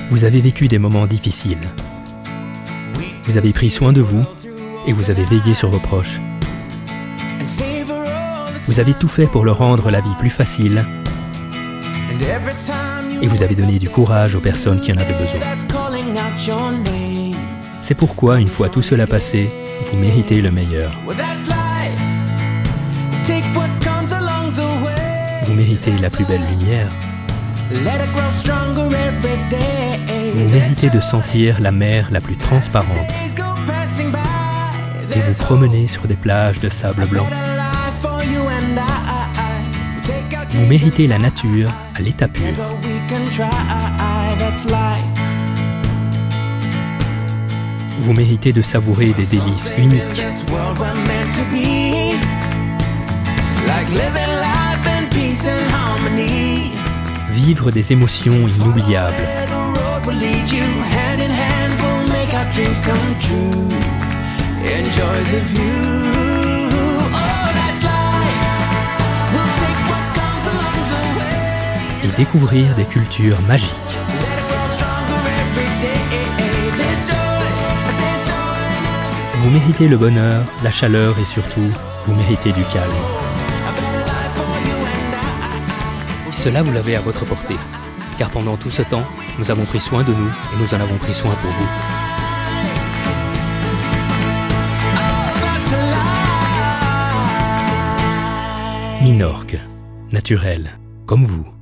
Vous avez vécu des moments difficiles. Vous avez pris soin de vous et vous avez veillé sur vos proches. Vous avez tout fait pour leur rendre la vie plus facile et vous avez donné du courage aux personnes qui en avaient besoin. C'est pourquoi, une fois tout cela passé, vous méritez le meilleur. Vous méritez la plus belle lumière. Vous méritez de sentir la mer la plus transparente et vous promener sur des plages de sable blanc. Vous méritez la nature à l'état pur. Vous méritez de savourer des délices uniques. Vivre des émotions inoubliables. Et découvrir des cultures magiques. Vous méritez le bonheur, la chaleur et surtout, vous méritez du calme. Cela, vous l'avez à votre portée, car pendant tout ce temps, nous avons pris soin de nous et nous en avons pris soin pour vous. Minorque, naturel, comme vous.